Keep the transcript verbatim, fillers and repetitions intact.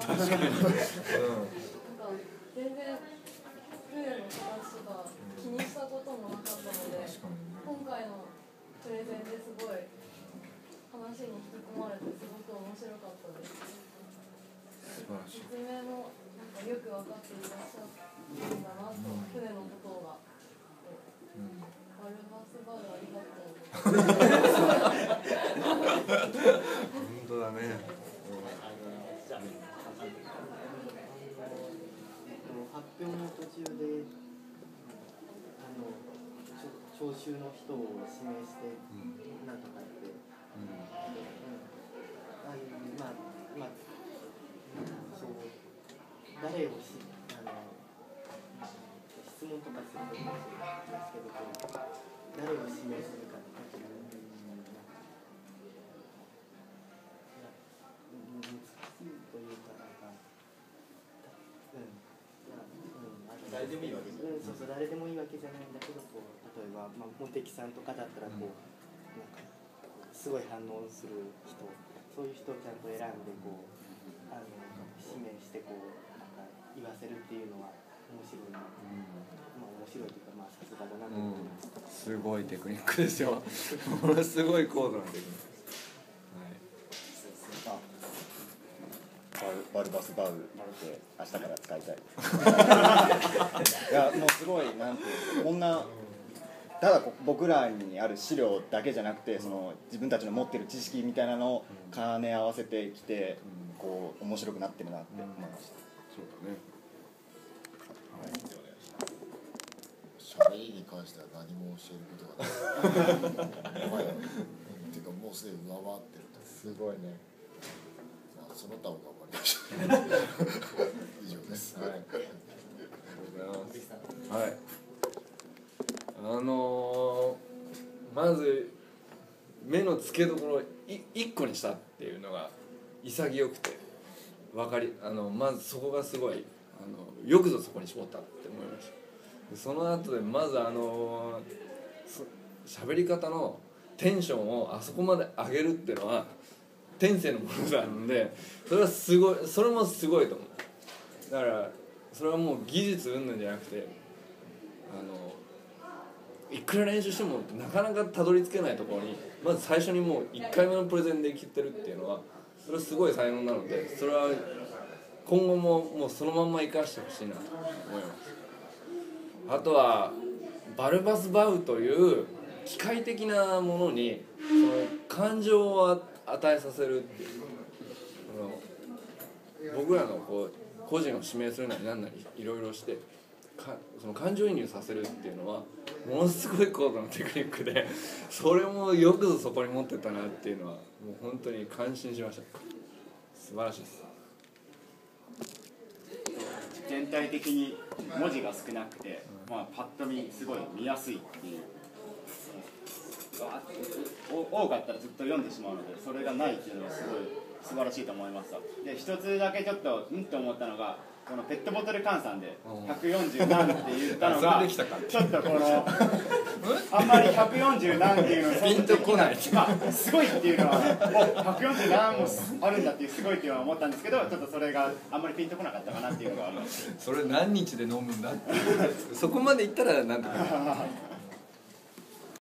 確かに、うん、なんか全然船の形とか気にしたこともなかったので、今回のプレゼンですごい話に引き込まれてすごく面白かったです。説明もなんかよく分かっていらっしゃるんだなと、船のことが、うん、バルバスバウありがとう。 本当だね。 発表の途中であの聴衆の人を指名してなんとかって、うんうん、ああいうまあまあそう誰をしあの質問とかすると思うんですけど、誰を指名するかっていう、うん、難しいというかなんか、うん。 誰でもいいわけじゃない、 うん、そうそう、誰でもいいわけじゃないんだけど、こう例えば、まあ、モテキさんとかだったらこう、うん、なんかすごい反応する人、そういう人をちゃんと選んでこうあの指名してこうなんか言わせるっていうのは面白いな、うん、まあ面白いというか、まあさすがだなと思います、 うん、すごいテクニックですよ。ものすごい高度なテクニック。 バルバスバウって明日から使いたい。いやもうすごいなんていうこんなただ僕らにある資料だけじゃなくてその自分たちの持ってる知識みたいなのを兼ね合わせてきてこう面白くなってるなって思いました。 そうだね。 はい。喋りに関しては何も教えることがない。お前らっていうかもうすでに上回ってると。 すごいね。 まあその他を頑張りましょう。以上です。 はい。ありがとうございます。はい。あのー、まず目の付けどころい一個にしたっていうのが潔くて分かりあのまずそこがすごいあのよくぞそこに絞ったって思いました。その後でまずあの喋り方のテンションをあそこまで上げるっていうのは天性のものなので、それはすごい、それもすごいと思う。だからそれはもう技術云々じゃなくて、あのいくら練習してもなかなかたどり着けないところにまず最初にもういっかいめのプレゼンできてるっていうのはそれはすごい才能なので、それは今後ももうそのまんま生かしてほしいなと思います。あとはバルバスバウという機械的なものにその感情を与えさせるっていう、あの僕らのこう個人を指名するなり何なりいろいろしてかその感情移入させるっていうのはものすごい高度なテクニックで、それもよくぞそこに持ってったなっていうのはもう本当に感心しました。素晴らしいです。 全体的に文字が少なくて、まあ、パッと見すごい見やすいっていう、多かったらずっと読んでしまうのでそれがないっていうのはすごい素晴らしいと思いました。で一つだけちょっとうんと思ったのが、このペットボトル換算でひゃくよんじゅう何って言ったのがちょっとこのあんまりひゃくよんじゅう何っていうのをピンとこない、 まあ、すごいっていうのはおひゃくよんじゅう何もあるんだっていうすごいっていうのは思ったんですけど、ちょっとそれがあんまりピンとこなかったかなっていうのがあります。 それ何日で飲むんだってそこまでいったらなんとか